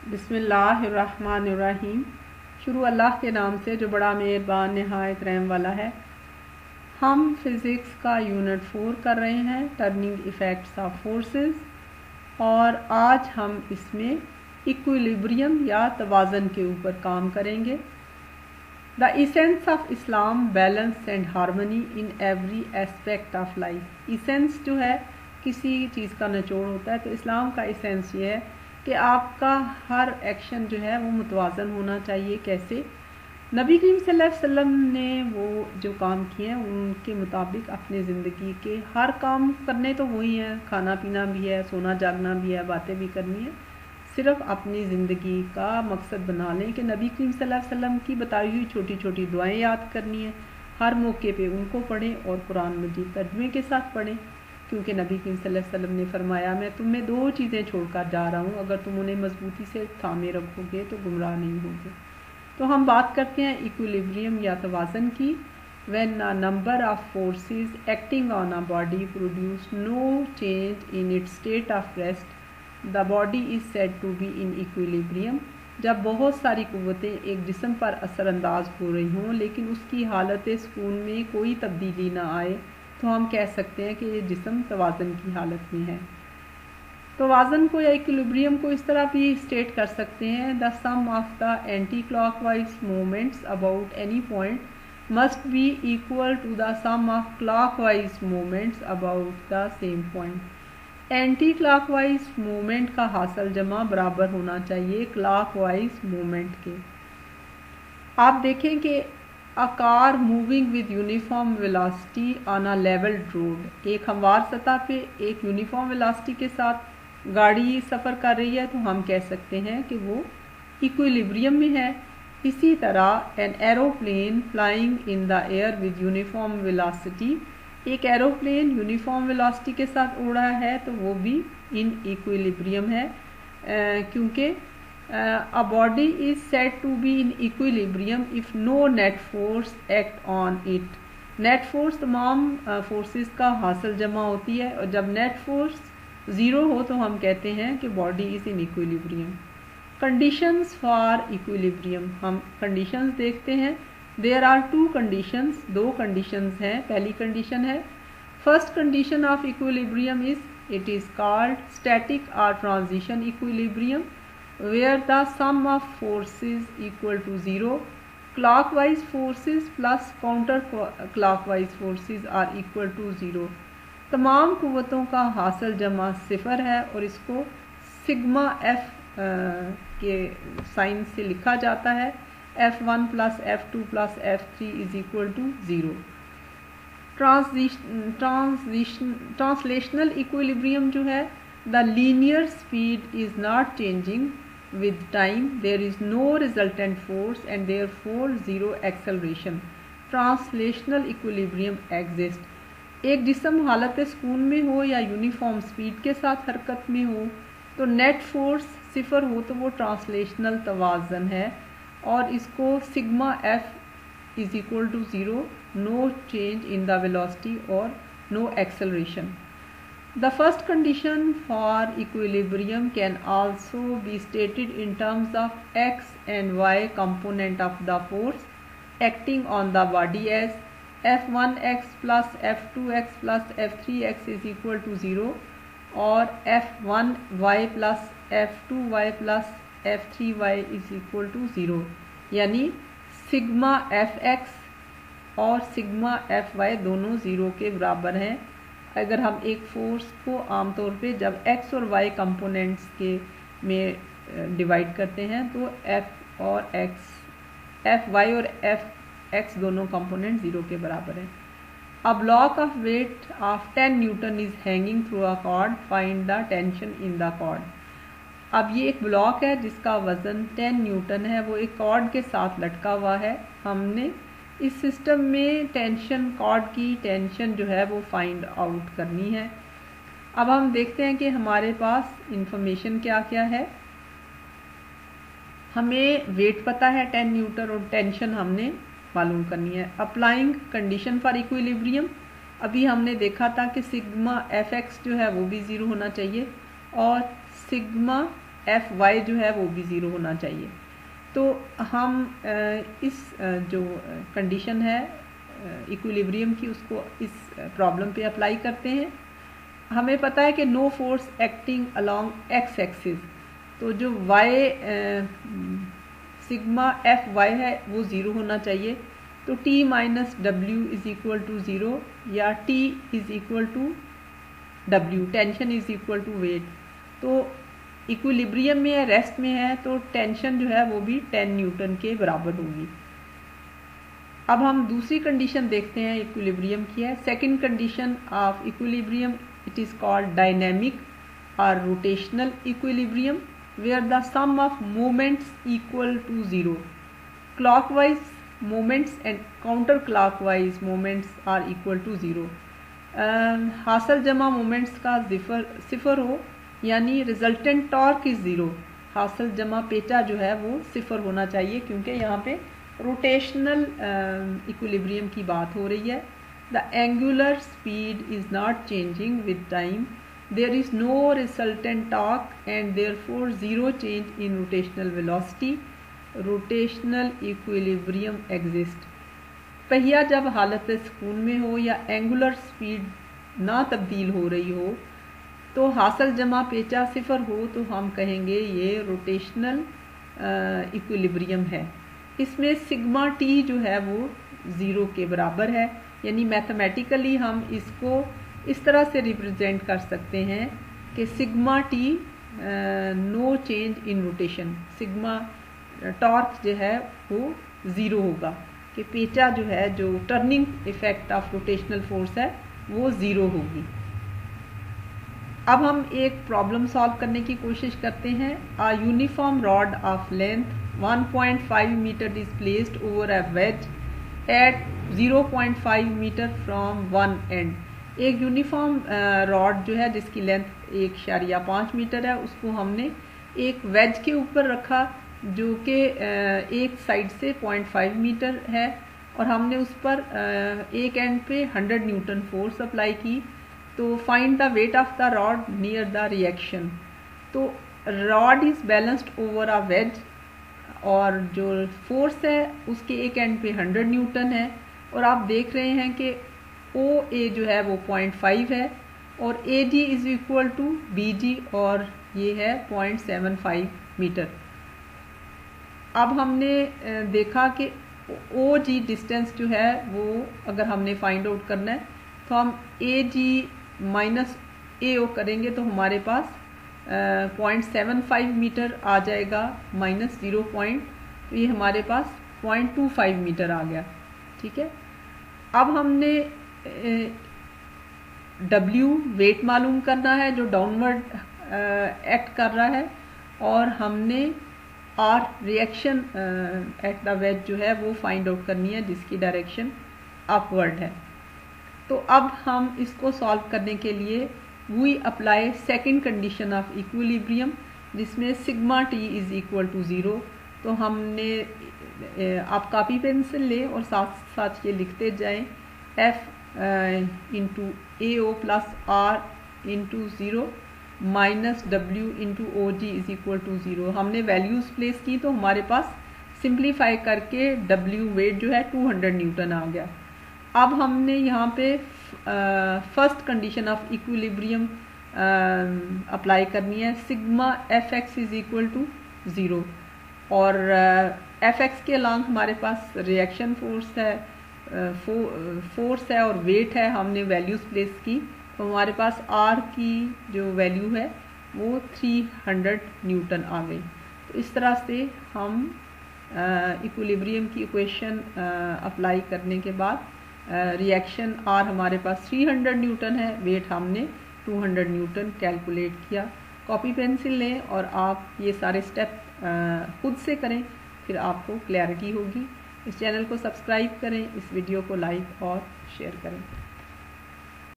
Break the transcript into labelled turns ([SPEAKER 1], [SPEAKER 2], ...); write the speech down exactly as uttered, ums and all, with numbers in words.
[SPEAKER 1] बिस्मिल्लाहिर्रहमानिर्रहीम। शुरू अल्लाह के नाम से जो बड़ा मेहरबान नहायत रहम वाला है। हम फ़िज़िक्स का यूनिट फोर कर रहे हैं, टर्निंग इफ़ेक्ट्स ऑफ फोर्सेस, और आज हम इसमें इक्विलिब्रियम या तवाज़न के ऊपर काम करेंगे। The essence of Islam balance and harmony in every aspect of life. Essence जो है किसी चीज़ का निचोड़ होता है, तो इस्लाम का इसेंस ये है कि आपका हर एक्शन जो है वो मुतवाज़न होना चाहिए। कैसे? नबी करीम सल्लल्लाहु अलैहि वसल्लम ने वो जो काम किए हैं उनके मुताबिक अपनी ज़िंदगी के हर काम करने तो वही हैं, खाना पीना भी है, सोना जागना भी है, बातें भी करनी है। सिर्फ अपनी ज़िंदगी का मकसद बना लें कि नबी करीम सल्लल्लाहु अलैहि वसल्लम की बताई हुई छोटी छोटी दुआएं याद करनी है, हर मौके पे उनको पढ़ें और कुरान मजीद तर्जुमे के साथ पढ़ें, क्योंकि नबी करीम सल्लल्लाहु अलैहि वसल्लम ने फरमाया, मैं तुम्हें दो चीज़ें छोड़कर जा रहा हूँ, अगर तुम उन्हें मजबूती से थामे रखोगे तो गुमराह नहीं होगे। तो हम बात करते हैं इक्विलिब्रियम या तवाज़न की। When a number of forces acting on a body produce no change in its state of rest, the body is said to be in equilibrium. जब बहुत सारी क़ुव्वतें एक जिस्म पर असरअंदाज हो रही हों लेकिन उसकी हालत सुकून में कोई तब्दीली ना आए, तो हम कह सकते हैं कि ये जिस्म तवाज़न की हालत में है। तवाज़न को या इक्विलिब्रियम को इस तरह भी स्टेट कर सकते हैं, the sum of the anti clockwise movements about any point must be equal to the sum of clockwise movements about the same point. Anti clockwise movement का हासिल जमा बराबर होना चाहिए क्लॉकवाइज मूवमेंट के। आप देखें कि A car moving with uniform velocity on a leveled road, एक हमवार सतह पे एक यूनिफॉर्म वेलोसिटी के साथ गाड़ी सफ़र कर रही है, तो हम कह सकते हैं कि वो इक्विलिब्रियम में है। इसी तरह an aeroplane flying in the air with uniform velocity, एक एरोप्लेन यूनिफॉर्म वेलोसिटी के साथ उड़ रहा है तो वो भी इन इक्विलिब्रियम है, क्योंकि Uh, a body is said to be in equilibrium if no net force act on it. net force तमाम फोर्सेस uh, का हासिल जमा होती है, और जब net force ज़ीरो हो तो हम कहते हैं कि body is in equilibrium. Conditions for equilibrium, हम कंडीशंस देखते हैं। देयर आर टू कंडीशंस, दो कंडीशंस हैं। पहली कंडीशन है, first condition of equilibrium is it is called static और transition equilibrium, where the sum of forces equal to zero, clockwise forces plus counter clockwise forces are equal to zero। तमाम कुव्वतों का हासिल जमा सिफर है और इसको सिग्मा एफ के sign से लिखा जाता है। F one plus F two plus F three is equal to zero. Transition transition translational equilibrium जो है, the linear speed is not changing with time, there is no resultant force and therefore zero acceleration। translational equilibrium exists, एक जिस्म हालत सुकून में हो या uniform speed के साथ हरकत में हो तो नेट फोर्स सिफर हो तो वो ट्रांसलेशनल तवाज़न है, और इसको sigma F is equal to zero, no change in the velocity और no acceleration. The first condition for equilibrium can also be stated in terms of x and y component of the force acting on the body as F one X plus F two X plus F three X is equal to zero, और F one Y plus F two Y plus F three Y is equal to zero। यानी sigma F X और sigma F Y दोनों zero के बराबर हैं। अगर हम एक फोर्स को आमतौर पे जब x और y कंपोनेंट्स के में डिवाइड करते हैं तो f और x, एफ वाई और एफ एक्स दोनों कंपोनेंट ज़ीरो के बराबर हैं। A block of weight of ten newton is hanging through a cord, find the tension in the cord. अब ये एक ब्लॉक है जिसका वज़न टेन न्यूटन है, वो एक कॉर्ड के साथ लटका हुआ है। हमने इस सिस्टम में टेंशन, कॉर्ड की टेंशन जो है वो फाइंड आउट करनी है। अब हम देखते हैं कि हमारे पास इंफॉर्मेशन क्या क्या है। हमें वेट पता है टेन न्यूटन और टेंशन हमने मालूम करनी है। अप्लाइंग कंडीशन फॉर इक्विलिब्रियम, अभी हमने देखा था कि सिग्मा एफ एक्स जो है वो भी ज़ीरो होना चाहिए और सिग्मा एफ वाई जो है वो भी ज़ीरो होना चाहिए। तो हम इस जो कंडीशन है इक्विलिब्रियम की उसको इस प्रॉब्लम पे अप्लाई करते हैं। हमें पता है कि no force acting along X axis, तो जो वाई सिग्मा एफ वाई है वो ज़ीरो होना चाहिए। तो T minus W is equal to zero या T is equal to W, tension is equal to weight. तो इक्विलिब्रियम में है, रेस्ट में है, तो टेंशन जो है वो भी टेन न्यूटन के बराबर होगी। अब हम दूसरी कंडीशन देखते हैं इक्विलिब्रियम की है। Second condition of equilibrium, it is called dynamic और rotational equilibrium, where the sum of moments equal to zero. Clockwise moments and counter clockwise moments are equal to zero. हासिल जमा मोमेंट्स का सिफर सिफर हो, यानी रिजल्टेंट टॉर्क इज़ ज़ीरो। हासिल जमा पेचा जो है वो सिफर होना चाहिए, क्योंकि यहाँ पे रोटेशनल इक्विलिब्रियम की बात हो रही है। The angular speed is not changing with time, there is no resultant torque and therefore zero change in rotational velocity. Rotational equilibrium exist. पहिया जब हालत सुकून में हो या एंगुलर स्पीड ना तब्दील हो रही हो, तो हासिल जमा पेचा सिफर हो, तो हम कहेंगे ये रोटेशनल इक्विलिब्रियम है। इसमें सिग्मा टी जो है वो ज़ीरो के बराबर है, यानी मैथमेटिकली हम इसको इस तरह से रिप्रेजेंट कर सकते हैं कि sigma T no change in rotation, sigma torque जो है वो ज़ीरो होगा, कि पेचा जो है जो turning effect of rotational force है वो ज़ीरो होगी। अब हम एक प्रॉब्लम सॉल्व करने की कोशिश करते हैं। A uniform rod of length one point five metre is placed over a wedge at zero point five metre from one end. एक यूनिफॉर्म रॉड जो है जिसकी लेंथ एक शारिया पाँच मीटर है, उसको हमने एक वेज के ऊपर रखा जो कि एक साइड से पॉइंट फाइव मीटर है, और हमने उस पर एक एंड पे हंड्रेड न्यूटन फोर्स अप्लाई की। तो find the weight of the rod near the reaction. तो rod is balanced over a wedge, और जो फोर्स है उसके एक एंड पे हंड्रेड न्यूटन है, और आप देख रहे हैं कि ओ ए जो है वो पॉइंट फाइव है, और A G is equal to B G, और ये है पॉइंट सेवन फाइव मीटर। अब हमने देखा कि ओ जी डिस्टेंस जो है वो अगर हमने फाइंड आउट करना है, तो हम ए जी माइनस ए ओ करेंगे, तो हमारे पास पॉइंट सेवन फाइव मीटर आ जाएगा माइनस ज़ीरो पॉइंट, तो ये हमारे पास पॉइंट टू फाइव मीटर आ गया। ठीक है, अब हमने डब्ल्यू वेट मालूम करना है जो डाउनवर्ड एक्ट कर रहा है, और हमने R reaction at the wedge जो है वो फाइंड आउट करनी है जिसकी डायरेक्शन अपवर्ड है। तो अब हम इसको सॉल्व करने के लिए we apply second condition of equilibrium, जिसमें sigma T is equal to zero. तो हमने आप कॉपी पेंसिल लें और साथ साथ ये लिखते जाएं, F into A O plus R into zero minus W into O G is equal to zero. हमने वैल्यूज़ प्लेस की तो हमारे पास सिंप्लीफाई करके डब्ल्यू वेट जो है टू हंड्रेड न्यूटन आ गया। अब हमने यहाँ पे first condition of equilibrium apply करनी है, sigma F X is equal to zero, और एफ एक्स के अलॉन्ग हमारे पास रिएक्शन फोर्स है, फो, फोर्स है और वेट है, हमने वैल्यूज़ प्लेस की, तो हमारे पास आर की जो वैल्यू है वो थ्री हंड्रेड न्यूटन आ गई। तो इस तरह से हम इक्विलिब्रियम की इक्वेशन अप्लाई करने के बाद रिएक्शन आर हमारे पास थ्री हंड्रेड न्यूटन है, वेट हमने टू हंड्रेड न्यूटन कैलकुलेट किया। कॉपी पेंसिल लें और आप ये सारे स्टेप खुद से करें, फिर आपको क्लैरिटी होगी। इस चैनल को सब्सक्राइब करें, इस वीडियो को लाइक और शेयर करें।